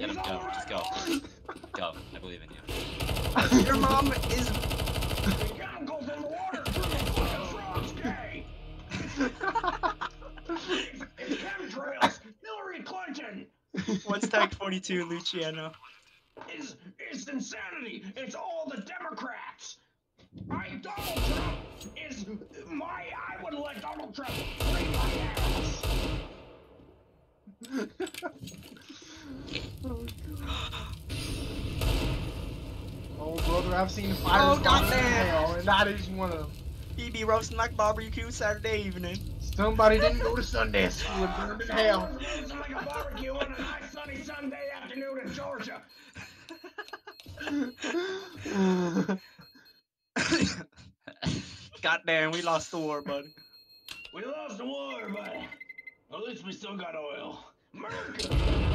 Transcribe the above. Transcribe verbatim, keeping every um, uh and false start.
Get him, go. Just go. Go. I believe in you. Your mom is. You gotta go from the water through the fucking frogs, gay. It's, it's chemtrails. Hillary Clinton. What's Tag forty-two, Luciano? It's, it's insanity. It's all the Democrats. I, Donald Trump is my. I would let Donald Trump free my ass. Oh, brother, I've seen fires Oh, go to goddamn. hell, and that is one of them. He be roasting like barbecue Saturday evening. Somebody didn't go to Sunday school and burned in hell. Roasting like a barbecue on a nice sunny Sunday afternoon in Georgia. Goddamn, we lost the war, buddy. We lost the war, but at least we still got oil. America!